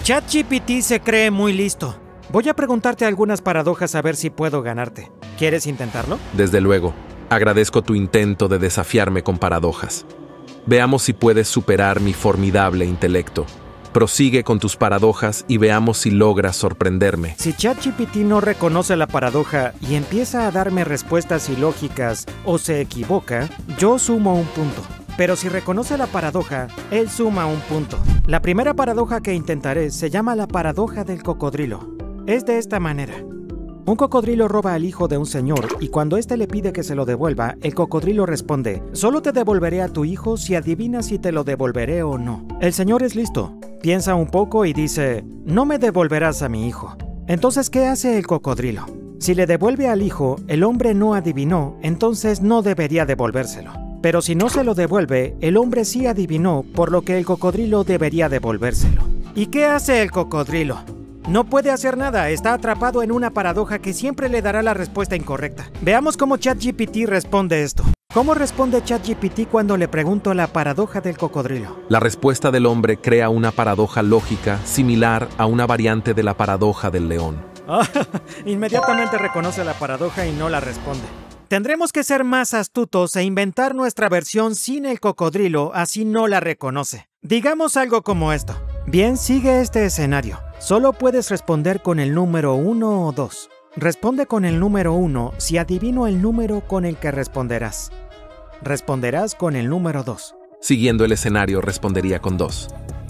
ChatGPT se cree muy listo. Voy a preguntarte algunas paradojas a ver si puedo ganarte. ¿Quieres intentarlo? Desde luego. Agradezco tu intento de desafiarme con paradojas. Veamos si puedes superar mi formidable intelecto. Prosigue con tus paradojas y veamos si logras sorprenderme. Si ChatGPT no reconoce la paradoja y empieza a darme respuestas ilógicas o se equivoca, yo sumo un punto. Pero si reconoce la paradoja, él suma un punto. La primera paradoja que intentaré se llama la paradoja del cocodrilo. Es de esta manera. Un cocodrilo roba al hijo de un señor y cuando éste le pide que se lo devuelva, el cocodrilo responde: solo te devolveré a tu hijo si adivinas si te lo devolveré o no. El señor es listo, piensa un poco y dice: no me devolverás a mi hijo. Entonces, ¿qué hace el cocodrilo? Si le devuelve al hijo, el hombre no adivinó, entonces no debería devolvérselo. Pero si no se lo devuelve, el hombre sí adivinó, por lo que el cocodrilo debería devolvérselo. ¿Y qué hace el cocodrilo? No puede hacer nada, está atrapado en una paradoja que siempre le dará la respuesta incorrecta. Veamos cómo ChatGPT responde esto. ¿Cómo responde ChatGPT cuando le pregunto la paradoja del cocodrilo? La respuesta del hombre crea una paradoja lógica similar a una variante de la paradoja del león. Inmediatamente reconoce la paradoja y no la responde. Tendremos que ser más astutos e inventar nuestra versión sin el cocodrilo, así no la reconoce. Digamos algo como esto. Bien, sigue este escenario. Solo puedes responder con el número 1 o 2. Responde con el número 1 si adivino el número con el que responderás. Responderás con el número 2. Siguiendo el escenario, respondería con 2.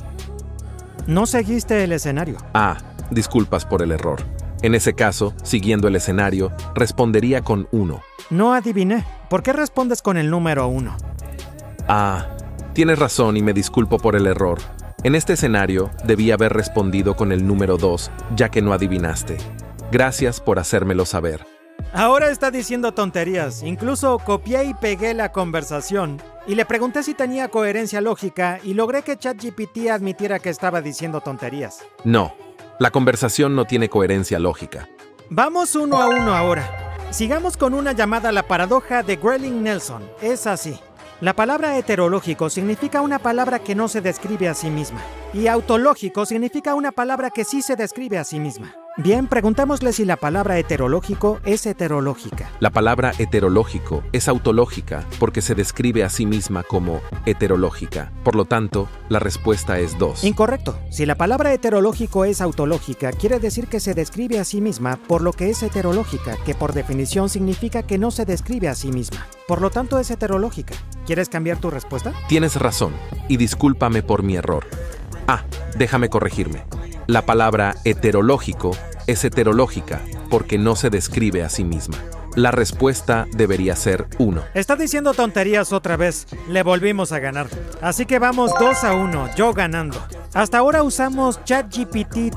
No seguiste el escenario. Disculpas por el error. En ese caso, siguiendo el escenario, respondería con 1. No adiviné. ¿Por qué respondes con el número 1? Tienes razón y me disculpo por el error. En este escenario, debí haber respondido con el número 2, ya que no adivinaste. Gracias por hacérmelo saber. Ahora está diciendo tonterías. Incluso copié y pegué la conversación. Y le pregunté si tenía coherencia lógica y logré que ChatGPT admitiera que estaba diciendo tonterías. No, la conversación no tiene coherencia lógica. Vamos 1 a 1 ahora. Sigamos con una llamada la paradoja de Grelling-Nelson. Es así. La palabra heterológico significa una palabra que no se describe a sí misma. Y autológico significa una palabra que sí se describe a sí misma. Bien, preguntémosle si la palabra heterológico es heterológica. La palabra heterológico es autológica porque se describe a sí misma como heterológica. Por lo tanto, la respuesta es 2. Incorrecto. Si la palabra heterológico es autológica, quiere decir que se describe a sí misma, por lo que es heterológica, que por definición significa que no se describe a sí misma. Por lo tanto, es heterológica. ¿Quieres cambiar tu respuesta? Tienes razón, y discúlpame por mi error. Déjame corregirme. La palabra heterológico es heterológica porque no se describe a sí misma. La respuesta debería ser 1. Está diciendo tonterías otra vez. Le volvimos a ganar. Así que vamos 2 a 1, yo ganando. Hasta ahora usamos ChatGPT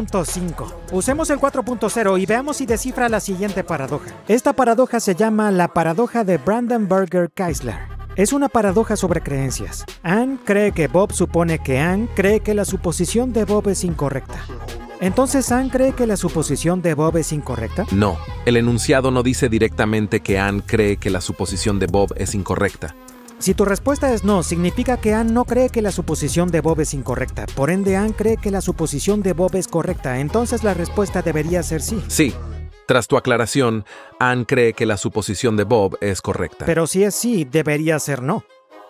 3.5. Usemos el 4.0 y veamos si descifra la siguiente paradoja. Esta paradoja se llama la paradoja de Brandenburger-Keisler. Es una paradoja sobre creencias. Anne cree que Bob supone que Anne cree que la suposición de Bob es incorrecta. ¿Entonces Anne cree que la suposición de Bob es incorrecta? No, el enunciado no dice directamente que Anne cree que la suposición de Bob es incorrecta. Si tu respuesta es no, significa que Anne no cree que la suposición de Bob es incorrecta. Por ende, Anne cree que la suposición de Bob es correcta. Entonces la respuesta debería ser sí. Sí. Tras tu aclaración, Anne cree que la suposición de Bob es correcta. Pero si es sí, debería ser no.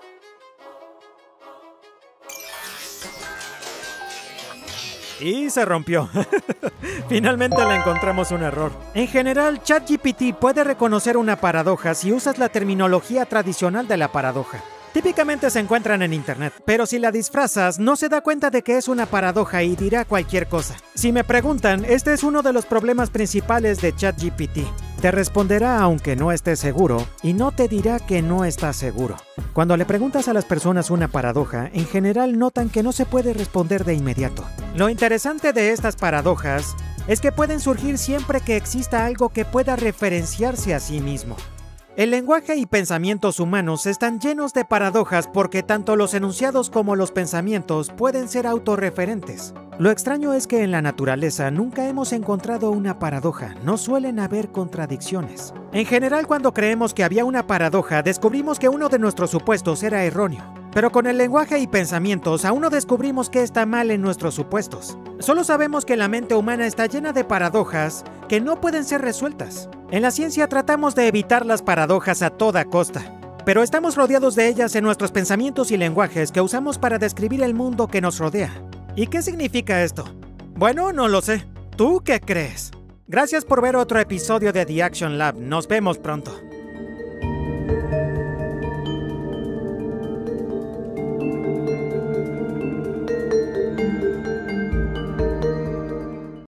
Y se rompió. Finalmente le encontramos un error. En general, ChatGPT puede reconocer una paradoja si usas la terminología tradicional de la paradoja. Típicamente se encuentran en internet, pero si la disfrazas, no se da cuenta de que es una paradoja y dirá cualquier cosa. Si me preguntan, este es uno de los problemas principales de ChatGPT. Te responderá aunque no esté seguro y no te dirá que no está seguro. Cuando le preguntas a las personas una paradoja, en general notan que no se puede responder de inmediato. Lo interesante de estas paradojas es que pueden surgir siempre que exista algo que pueda referenciarse a sí mismo. El lenguaje y pensamientos humanos están llenos de paradojas porque tanto los enunciados como los pensamientos pueden ser autorreferentes. Lo extraño es que en la naturaleza nunca hemos encontrado una paradoja, no suelen haber contradicciones. En general, cuando creemos que había una paradoja, descubrimos que uno de nuestros supuestos era erróneo. Pero con el lenguaje y pensamientos aún no descubrimos qué está mal en nuestros supuestos. Solo sabemos que la mente humana está llena de paradojas que no pueden ser resueltas. En la ciencia tratamos de evitar las paradojas a toda costa, pero estamos rodeados de ellas en nuestros pensamientos y lenguajes que usamos para describir el mundo que nos rodea. ¿Y qué significa esto? Bueno, no lo sé. ¿Tú qué crees? Gracias por ver otro episodio de The Action Lab. Nos vemos pronto.